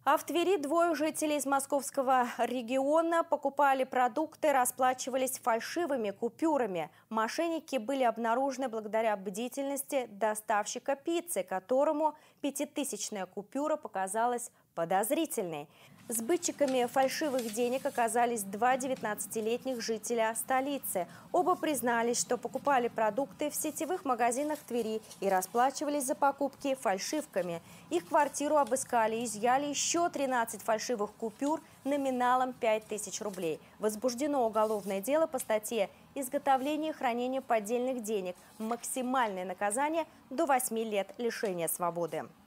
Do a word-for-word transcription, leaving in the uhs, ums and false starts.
А в Твери двое жителей из московского региона покупали продукты, расплачивались фальшивыми купюрами. Мошенники были обнаружены благодаря бдительности доставщика пиццы, которому пятитысячная купюра показалась подозрительной. Сбытчиками фальшивых денег оказались два девятнадцатилетних жителя столицы. Оба признались, что покупали продукты в сетевых магазинах Твери и расплачивались за покупки фальшивками. Их квартиру обыскали, изъяли еще тринадцать фальшивых купюр номиналом пять тысяч рублей. Возбуждено уголовное дело по статье «Изготовление и хранение поддельных денег». Максимальное наказание – до восьми лет лишения свободы.